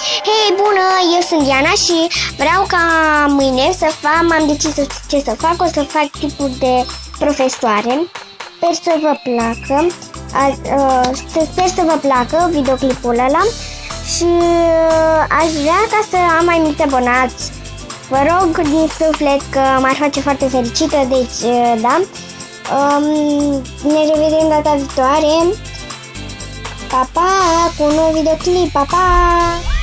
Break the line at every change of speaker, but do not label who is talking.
Hei, bună! Eu sunt Diana și vreau ca mâine să fac, m-am decis ce să fac, o să fac tipul de profesoare. Sper să vă placă, sper să vă placă videoclipul ăla și aș vrea ca să am mai mulți abonați. Vă rog din suflet că m-ar face foarte fericită, deci da. Ne revedem data viitoare. Pa, pa, cu un nou videoclip, pa, pa!